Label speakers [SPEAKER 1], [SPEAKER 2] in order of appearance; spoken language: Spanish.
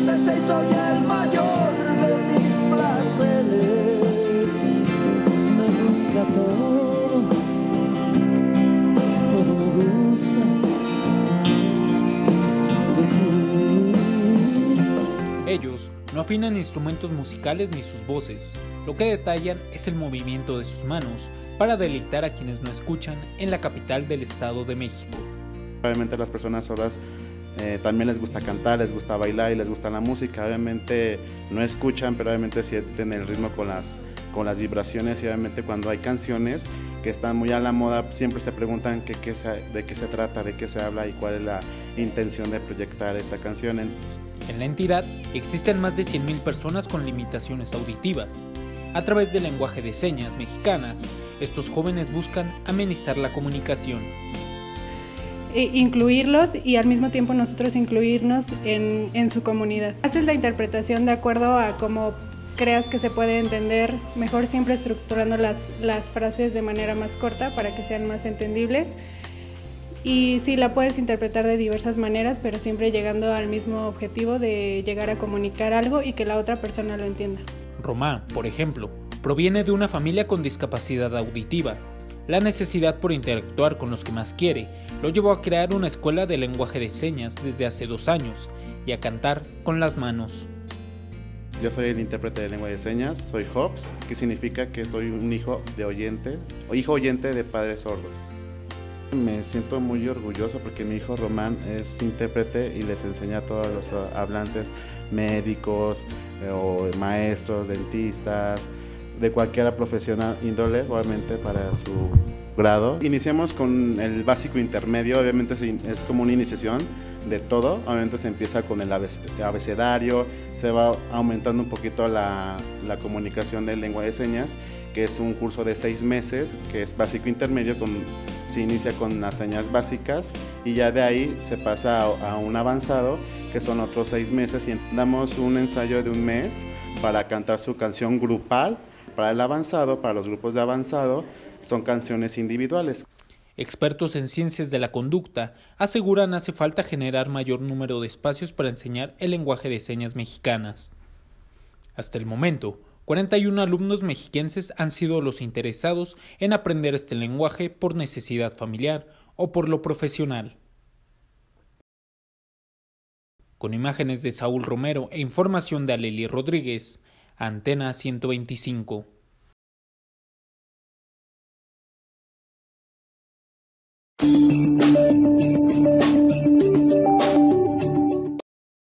[SPEAKER 1] 36 soy el mayor de mis placeres. Me gusta todo me gusta de ti.
[SPEAKER 2] Ellos no afinan instrumentos musicales ni sus voces, lo que detallan es el movimiento de sus manos para deleitar a quienes no escuchan en la capital del Estado de México.
[SPEAKER 3] Obviamente a las personas sordas también les gusta cantar, les gusta bailar y les gusta la música. Obviamente no escuchan, pero obviamente sienten el ritmo con las vibraciones, y obviamente cuando hay canciones que están muy a la moda siempre se preguntan de qué se trata, de qué se habla y cuál es la intención de proyectar esa canción.
[SPEAKER 2] En la entidad existen más de 100,000 personas con limitaciones auditivas. A través del lenguaje de señas mexicanas, estos jóvenes buscan amenizar la comunicación.
[SPEAKER 4] Incluirlos y al mismo tiempo nosotros incluirnos en su comunidad. Haces la interpretación de acuerdo a cómo creas que se puede entender, mejor siempre estructurando las frases de manera más corta para que sean más entendibles. Y sí, la puedes interpretar de diversas maneras, pero siempre llegando al mismo objetivo de llegar a comunicar algo y que la otra persona lo entienda.
[SPEAKER 2] Román, por ejemplo, proviene de una familia con discapacidad auditiva. La necesidad por interactuar con los que más quiere lo llevó a crear una escuela de lenguaje de señas desde hace 2 años y a cantar con las manos.
[SPEAKER 3] Yo soy el intérprete de lengua de señas, soy Hobbs, que significa que soy un hijo oyente de padres sordos. Me siento muy orgulloso porque mi hijo Román es intérprete y les enseña a todos los hablantes, médicos o maestros, dentistas, de cualquier profesional índole, obviamente para su grado. Iniciamos con el básico intermedio, obviamente es como una iniciación de todo. Obviamente se empieza con el abecedario, se va aumentando un poquito la comunicación de lengua de señas, que es un curso de 6 meses, que es básico intermedio, se inicia con las señas básicas y ya de ahí se pasa a un avanzado, que son otros 6 meses, y damos un ensayo de 1 mes para cantar su canción grupal. Para el avanzado, para los grupos de avanzado, son canciones individuales.
[SPEAKER 2] Expertos en ciencias de la conducta aseguran hace falta generar mayor número de espacios para enseñar el lenguaje de señas mexicanas. Hasta el momento, 41 alumnos mexiquenses han sido los interesados en aprender este lenguaje por necesidad familiar o por lo profesional. Con imágenes de Saúl Romero e información de Aleli Rodríguez, Antena 125.